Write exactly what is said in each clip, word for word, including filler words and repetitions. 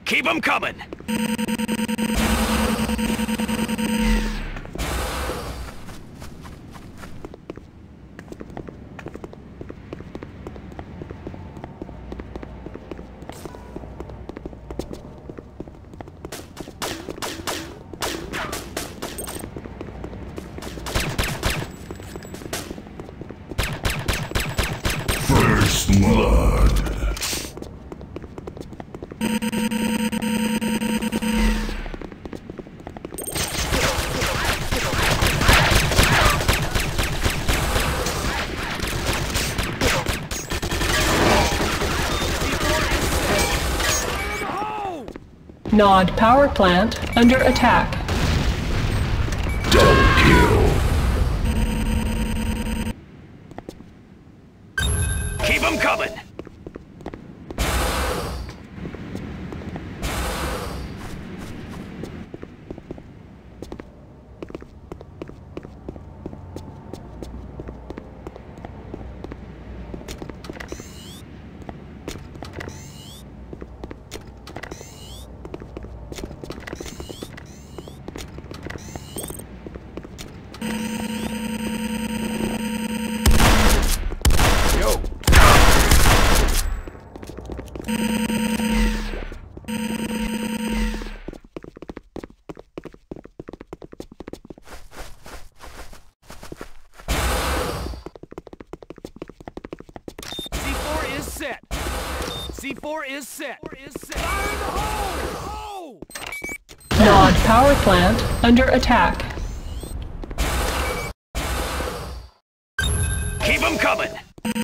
Keep them coming! First blood. Nod power plant under attack. Double kill. Keep them coming! Yo! C four is set. C four is set. Fire in the hole! Oh! Nod power plant under attack. Keep them coming!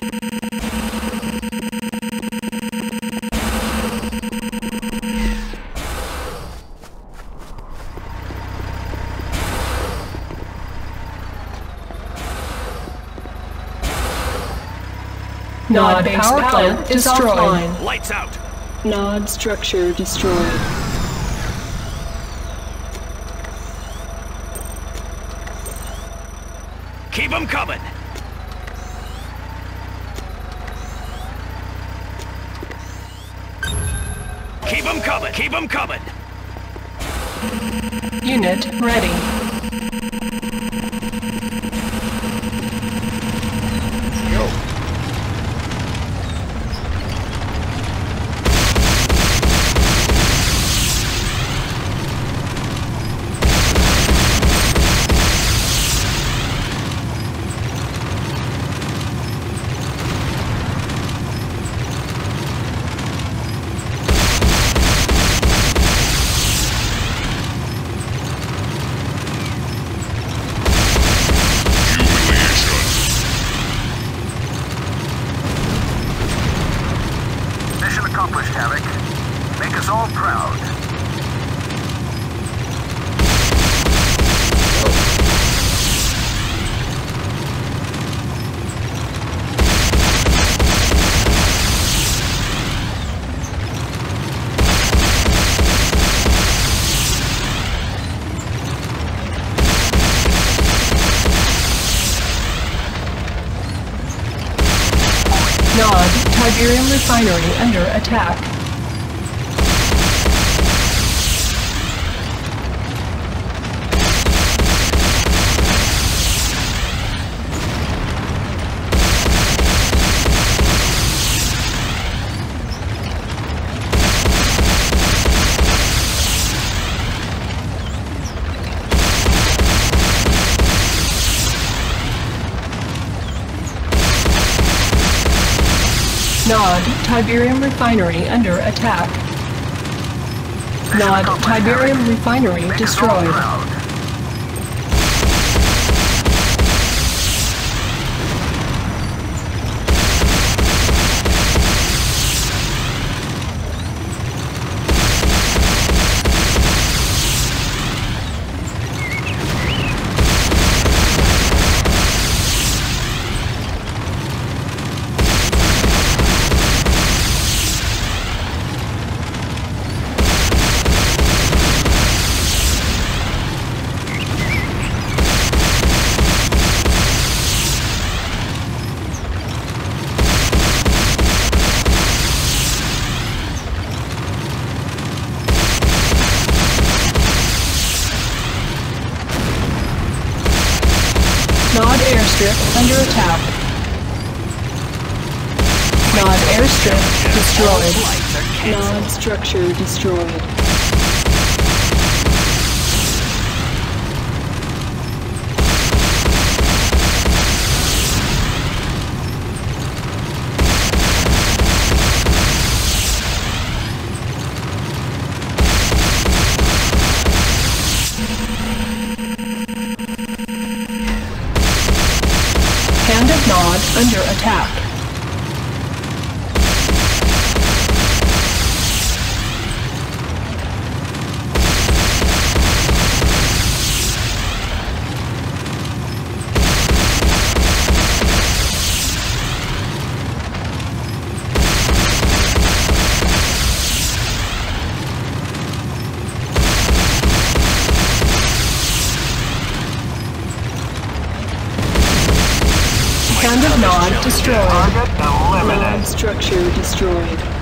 Nod power plant destroyed. Lights out! Nod structure destroyed. Keep them coming! Keep them coming! Keep them coming! Unit ready. Yo! Mission accomplished, Havoc. Make us all proud. Nod Tiberium refinery under attack. Nod Tiberium refinery under attack. Nod Tiberium refinery Make us all destroyed. proud. Nod airstrip under attack. Nod airstrip destroyed. Flights are canceled. Nod structure destroyed. Hand of Nod under attack. Hand of Nod destroyed. Target eliminated. Nod structure destroyed.